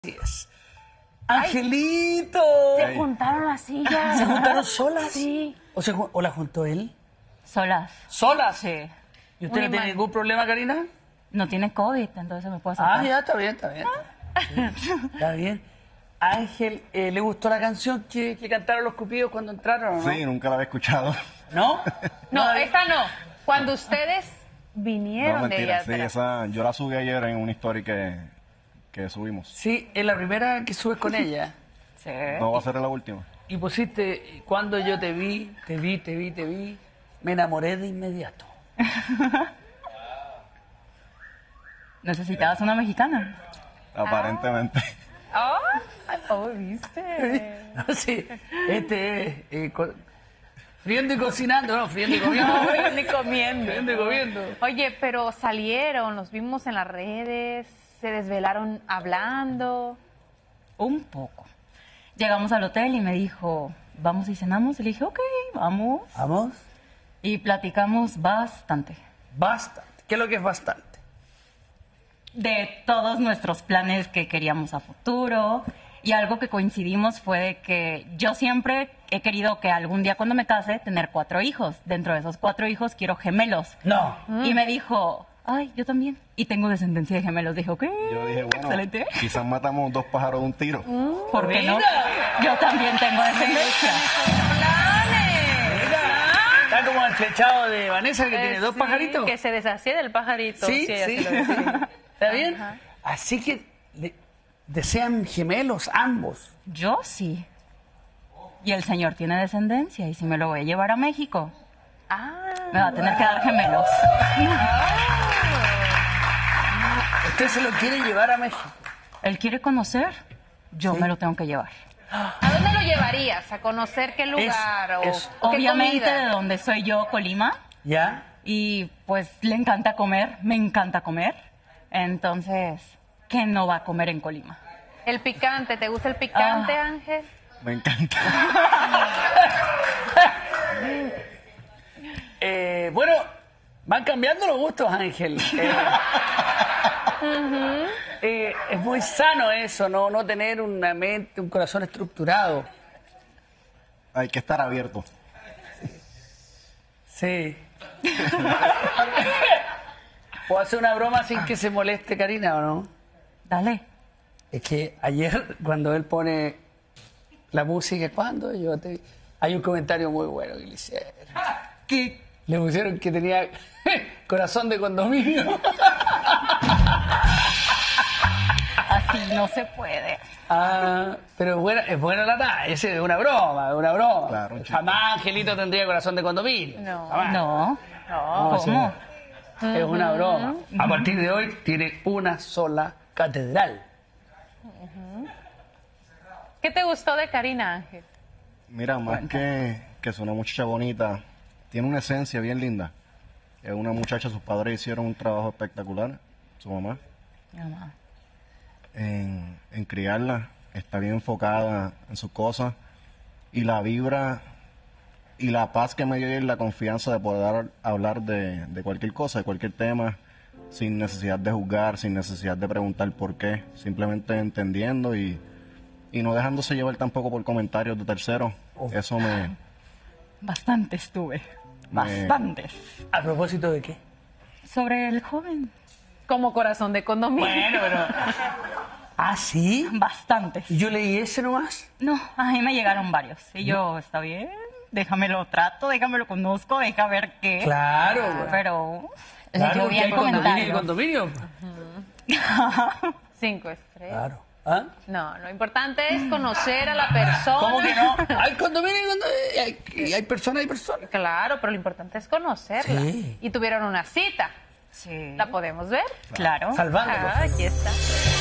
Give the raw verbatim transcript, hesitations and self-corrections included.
Así es. ¡Angelito! Se juntaron las sillas. ¿Se juntaron solas? Sí. ¿O, se, ¿O la juntó él? Solas. ¿Solas? Sí. ¿Y usted no tiene ningún problema, Karina? No tiene COVID, entonces me puedo sacar. Ah, ya, está bien, está bien. Sí, está bien. Ángel, eh, ¿le gustó la canción que, que cantaron los Cupidos cuando entraron o no? Sí, nunca la había escuchado. ¿No? No, esta no. Cuando ustedes vinieron No, de mentira, ella. sí, esa, yo la subí ayer en una story que, que subimos. Sí, es la primera que subes con ella. Sí. No va a ser la última. Y pusiste, cuando yo te vi, te vi, te vi, te vi, me enamoré de inmediato. ¿Necesitabas una mexicana? Aparentemente. Oh, oh, ¿viste? No, sí, este es eh, co- friendo y cocinando, no, friendo y comiendo. No, ni comiendo. Friendo y comiendo. Oye, pero salieron, los vimos en las redes, se desvelaron hablando. Un poco. Llegamos al hotel y me dijo, ¿vamos y cenamos? Y le dije, ok, vamos. ¿Vamos? Y platicamos bastante. Bastante. ¿Qué es lo que es bastante? De todos nuestros planes que queríamos a futuro. Y algo que coincidimos fue de que yo siempre he querido que algún día cuando me case tener cuatro hijos. Dentro de esos cuatro hijos quiero gemelos. No. Y me dijo, ay, yo también. Y tengo descendencia de gemelos. Dijo, ¿qué? Yo dije, bueno, Excelente. quizás matamos dos pájaros de un tiro. ¿Por qué no? Mira. Yo también tengo descendencia. Está como el flechado de Vanessa que tiene Eh, dos sí, pajaritos. Que se deshace del pajarito. Sí, ella sí. se lo decía. ¿Está bien? Ajá. Así que le- desean gemelos ambos. Yo sí. Y el señor tiene descendencia. Y si me lo voy a llevar a México, Ah, me va a tener que dar gemelos. Usted se lo quiere llevar a México. Él quiere conocer, yo me lo tengo que llevar. ¿a dónde lo llevarías? ¿A conocer qué lugar? o, es- o qué Obviamente comida? de donde soy yo, Colima. ¿Ya? Y pues le encanta comer, me encanta comer. Entonces, ¿qué no va a comer en Colima? El picante, ¿te gusta el picante, Ah. Ángel? Me encanta. Eh, bueno, van cambiando los gustos, Ángel. Eh, eh, es muy sano eso, ¿no? No tener una mente, un corazón estructurado. Hay que estar abierto. Sí. ¿Puedo hacer una broma sin que se moleste, Karina, o no? Dale. Es que ayer, cuando él pone la música, ¿cuándo yo te vi? Hay un comentario muy bueno que le hicieron. ¿Qué? Le pusieron que tenía corazón de condominio. Así no se puede. Ah, pero es buena, es buena la talla, es una broma, es una broma. Claro, un chiste. Jamás Angelito tendría corazón de condominio. No. Jamás. No. No, ¿Cómo? sí, es una broma. A partir de hoy tiene una sola catedral. ¿Qué te gustó de Karina, Ángel? Mira, más que, que es una muchacha bonita, tiene una esencia bien linda. Es una muchacha, sus padres hicieron un trabajo espectacular, su mamá, Mi mamá. en, en criarla. Está bien enfocada en sus cosas. Y la vibra y la paz que me dio y la confianza de poder hablar de, de cualquier cosa, de cualquier tema, sin necesidad de juzgar, sin necesidad de preguntar por qué, simplemente entendiendo y, y no dejándose llevar tampoco por comentarios de terceros. Eso me... Bastantes tuve. Me- Bastantes. ¿A propósito de qué? Sobre el joven. Como corazón de condominio. Bueno, pero... ¿Ah, sí? Bastantes. ¿Y yo leí ese nomás? No, a mí me llegaron varios. Y yo, está bien, déjamelo trato, déjamelo conozco, deja ver qué. Claro, güey. Pero le Claro, llovía que el hay condominio y comentario. condominio. Cinco estrellas. Claro. ¿Ah? No, lo importante es conocer a la persona. ¿Cómo que no? Hay condominio y condominio. Hay, y hay personas y personas. Claro, pero lo importante es conocerla. Sí. Y tuvieron una cita. Sí. ¿La podemos ver? Claro. Salvando, por Ah, favor. aquí está.